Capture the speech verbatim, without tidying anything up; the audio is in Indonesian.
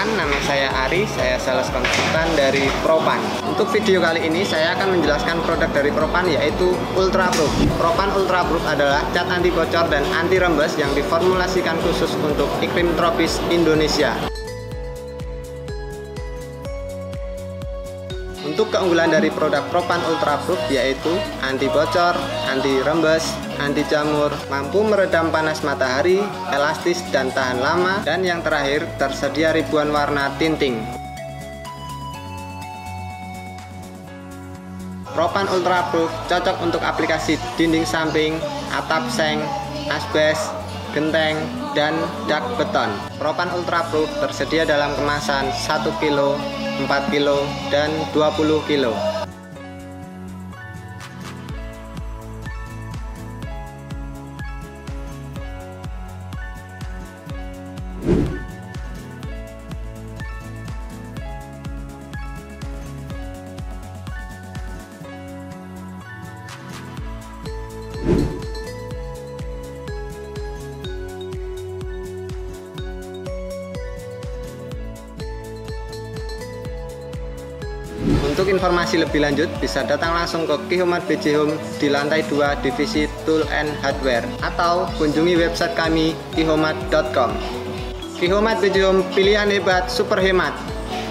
Perkenalkan, nama saya Ari, saya sales konsultan dari Propan. Untuk video kali ini saya akan menjelaskan produk dari Propan, yaitu Ultraproof. Propan Ultraproof adalah cat anti bocor dan anti rembes yang diformulasikan khusus untuk iklim tropis Indonesia. Untuk keunggulan dari produk Propan Ultraproof yaitu anti bocor, anti rembes, anti jamur, mampu meredam panas matahari, elastis dan tahan lama, dan yang terakhir tersedia ribuan warna tinting. Propan Ultraproof cocok untuk aplikasi dinding samping, atap seng, asbes, genteng, dan dak beton. Propan Ultraproof tersedia dalam kemasan satu kilo, empat kilo, dan dua puluh kilo. Untuk informasi lebih lanjut bisa datang langsung ke Qihomat B J Home di lantai dua divisi Tool and Hardware atau kunjungi website kami qihomat dot com. Qihomat B J Home, pilihan hebat super hemat.